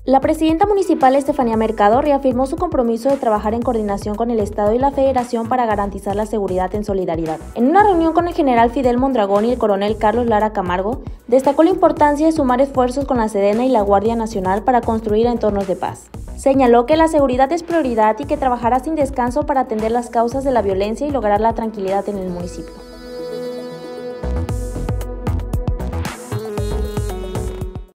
La presidenta municipal Estefanía Mercado reafirmó su compromiso de trabajar en coordinación con el Estado y la Federación para garantizar la seguridad en solidaridad. En una reunión con el general Fidel Mondragón y el coronel Carlos Lara Camargo, destacó la importancia de sumar esfuerzos con la Sedena y la Guardia Nacional para construir entornos de paz. Señaló que la seguridad es prioridad y que trabajará sin descanso para atender las causas de la violencia y lograr la tranquilidad en el municipio.